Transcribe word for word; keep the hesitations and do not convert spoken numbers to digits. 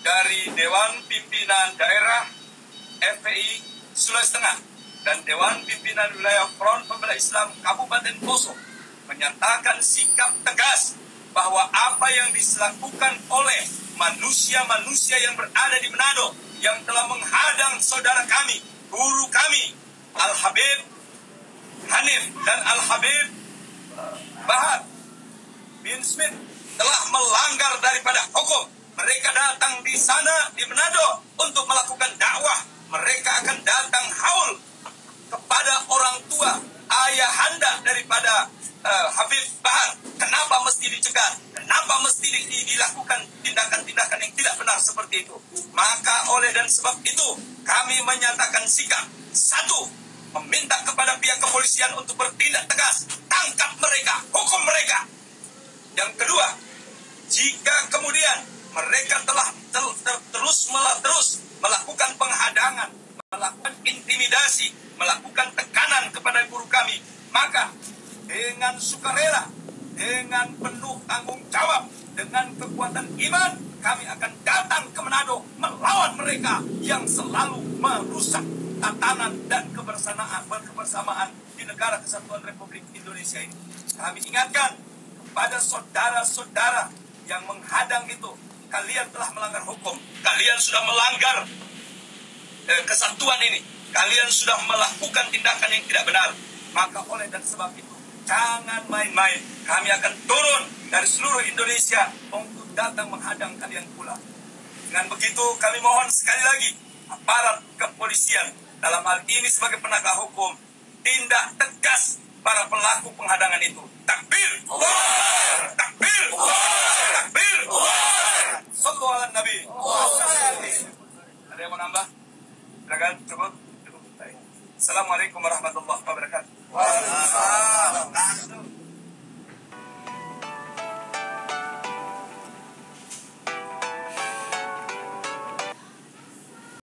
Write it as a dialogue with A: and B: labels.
A: dari Dewan Pimpinan Daerah F P I Sulawesi Tengah dan Dewan Pimpinan Wilayah Front Pembela Islam Kabupaten Poso menyatakan sikap tegas bahwa apa yang dilakukan oleh manusia-manusia yang berada di Manado yang telah menghadang saudara kami, guru kami, Al-Habib Hanif dan Al-Habib Bahar bin Smith telah melanggar daripada hukum. Mereka datang di sana di Manado untuk melakukan dakwah. Mereka akan datang haul kepada orang tua, ayahanda daripada uh, Habib Bahar. Kenapa mesti dicegah? Kenapa mesti dilakukan tindakan-tindakan yang tidak benar seperti itu? Maka oleh dan sebab itu kami menyatakan sikap. Satu, meminta kepada pihak kepolisian untuk bertindak tegas, tangkap mereka, hukum mereka. Yang kedua, jika kemudian mereka telah ter ter terus terus melakukan penghadangan, melakukan intimidasi, melakukan tekanan kepada guru kami, maka dengan sukarela, dengan penuh tanggung jawab, dengan kekuatan iman, kami akan datang ke Manado melawan mereka yang selalu merusak tatanan dan kebersamaan kebersamaan di negara kesatuan Republik Indonesia ini. Kami ingatkan kepada saudara-saudara yang menghadang itu, kalian telah melanggar hukum, kalian sudah melanggar eh, kesatuan ini, kalian sudah melakukan tindakan yang tidak benar. Maka oleh dan sebab itu, jangan main-main. Kami akan turun dari seluruh Indonesia untuk datang menghadang kalian pula. Dengan begitu kami mohon sekali lagi aparat kepolisian dalam hal ini sebagai penegak hukum, tindak tegas para pelaku penghadangan itu. Takbir! Allah! Takbir! Allah! Takbir! Allah! Sallu ala Nabi. Ada yang mau nambah? Silakan, cukup. Cukup. Assalamualaikum warahmatullahi wabarakatuh.